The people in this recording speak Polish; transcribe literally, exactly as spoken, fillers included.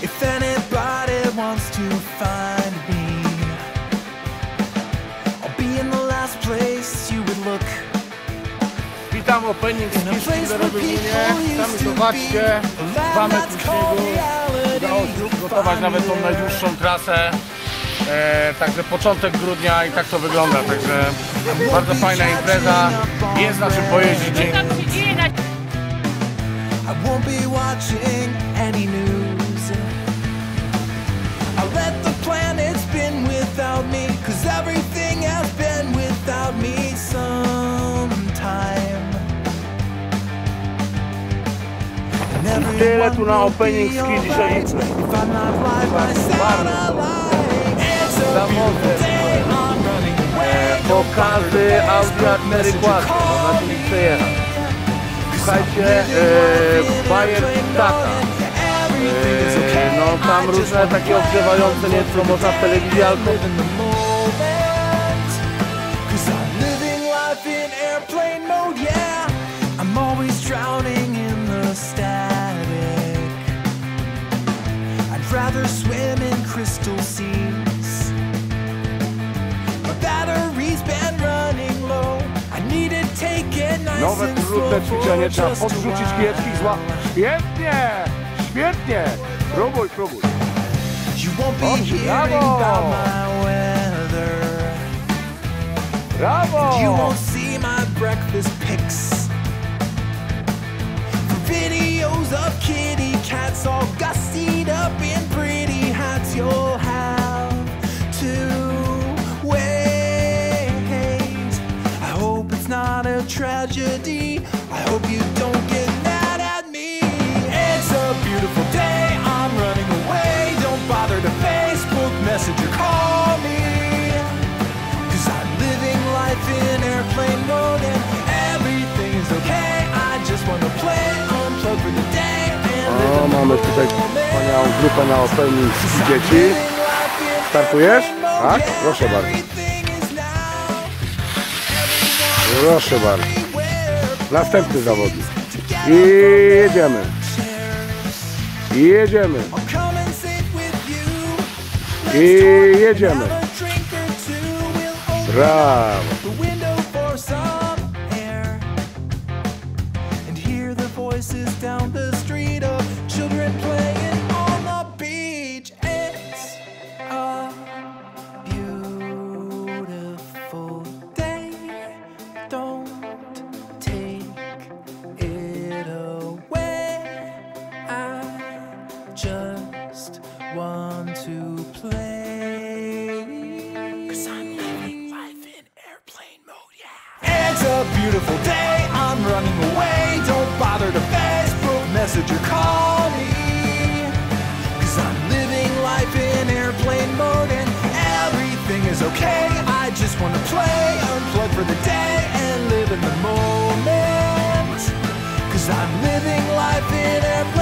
If anybody wants to find me, I'll be in the last place you would look. Witam, opening z Kiszki w Rozumienie. Sami zobaczcie, dwa metry śniegu. Udało się przygotować nawet tą najdłuższą trasę. E, także początek grudnia i tak to wygląda. Także bardzo fajna impreza. Jest na czym pojeździć. I won't be watching any news. I'll let the planet spin without me, 'cause everything has been without me sometime. Tyle tu na opening ski dzisiaj. Pokazy Audi A cztery Quattro, można tu nie przejechać. Słuchajcie, e, bajer tata. E, no tam różne takie ogrzewające, nie co można w telewizji albo. Rather swim in crystal seas. My battery's been running low. I need to take it nice Nowe and slow. trudne ćwiczenie, trzeba podrzucić kijeczki i zła. Świetnie! Świetnie! Próbuj, próbuj. You won't be hearing about my weather. Brawo! You won't see my breakfast pics. Videos of kitty cats all gussied up in pretty hats. You'll have to wait. I hope it's not a tragedy. I hope you don't get mad at me. It's a beautiful day, I'm running away. Don't bother to Facebook message or call me, 'cause I'm living life in airplane mode and everything is okay. I just wanna play. O, mamy tutaj wspaniałą grupę na opening dzieci. Startujesz? Tak? Proszę bardzo. Proszę bardzo. Następny zawodnik. I jedziemy. I jedziemy. I jedziemy. Brawo. Down the street of children playing on the beach. It's a beautiful day. Don't take it away. I just want to play, 'cause I'm living life in airplane mode, yeah. It's a beautiful day, I'm running away. Don't bother to message or call me, 'cause I'm living life in airplane mode and everything is okay. I just wanna play, unplug for the day and live in the moment, 'cause I'm living life in airplane